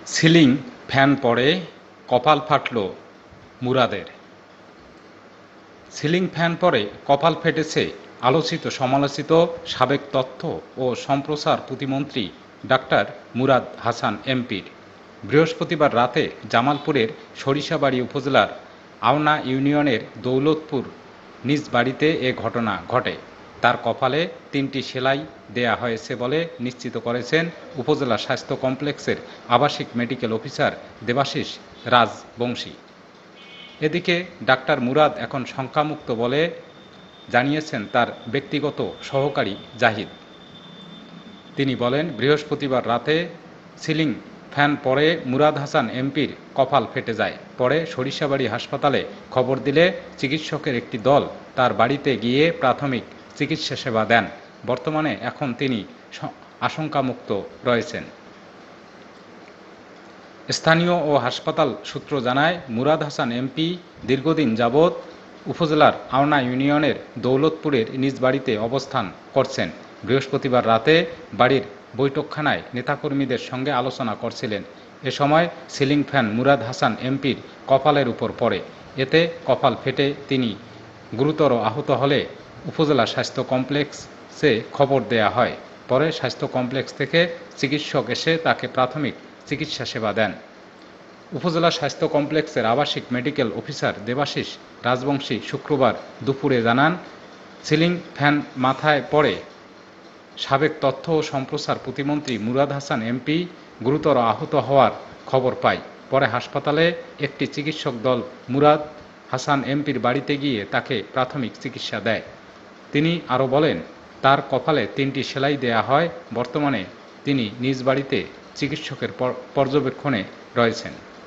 Ceiling fan পড়ে কপাল ফাটল মুরাদের। সিলিং ফ্যান পড়ে কপাল ফেটেছে আলোচিত সমালোচিত সাবেক তথ্য ও সম্প্রচার প্রতিমন্ত্রী ডাক্তার মুরাদ হাসান এমপির। বৃহস্পতিবার রাতে জামালপুরের সরিষাবাড়ী উপজেলার আওনা ইউনিয়নের দৌলতপুর নিজ বাড়িতে এ ঘটনা ঘটে। তার কপালে ৩টি সেলাই দেয়া হয়েছে বলে নিশ্চিত করেছেন উপজেলা স্বাস্থ্য কমপ্লেক্সের আবাসিক মেডিকেল অফিসার দেবাশিস রাজবংশী। এদিকে ডাক্তার মুরাদ এখন শঙ্কামুক্ত বলে জানিয়েছেন তার ব্যক্তিগত সহকারী জাহিদ। তিনি বলেন, বৃহস্পতিবার রাতে সিলিং ফ্যান পড়ে মুরাদ হাসান এমপির কপাল ফেটে যায়। পরে সরিষাবাড়ী হাসপাতালে খবর দিলে চিকিৎসকের একটি দল তার বাড়িতে গিয়ে প্রাথমিক চিকিৎসা সেবা দেন। বর্তমানে এখন তিনি আশঙ্কামুক্ত রয়েছেন। স্থানীয় ও হাসপাতাল সূত্র জানায়, মুরাদ হাসান এমপি দীর্ঘদিন যাবৎ উপজেলার আওনা ইউনিয়নের দৌলতপুরের নিজ বাড়িতে অবস্থান করছেন। বৃহস্পতিবার রাতে বাড়ির বৈঠকখানায় নেতাকর্মীদের সঙ্গে আলোচনা করছিলেন। এ সময় সিলিং ফ্যান মুরাদ হাসান এমপির কপালের উপর পড়ে। এতে কপাল ফেটে তিনি গুরুতর আহত হলে উপজেলা স্বাস্থ্য কমপ্লেক্সে খবর দেয়া হয়। পরে স্বাস্থ্য কমপ্লেক্স থেকে চিকিৎসক এসে তাকে প্রাথমিক চিকিৎসা সেবা দেন। উপজেলা স্বাস্থ্য কমপ্লেক্সের আবাসিক মেডিকেল অফিসার দেবাশিস রাজবংশী শুক্রবার দুপুরে জানান, সিলিং ফ্যান মাথায় পড়ে সাবেক তথ্য ও সম্প্রচার প্রতিমন্ত্রী মুরাদ হাসান এমপি গুরুতর আহত হওয়ার খবর পায়। পরে হাসপাতালে একটি চিকিৎসক দল মুরাদ হাসান এমপির বাড়িতে গিয়ে তাকে প্রাথমিক চিকিৎসা দেয়। তিনি আরও বলেন, তার কপালে ৩টি সেলাই দেয়া হয়। বর্তমানে তিনি নিজ বাড়িতে চিকিৎসকের পর্যবেক্ষণে রয়েছেন।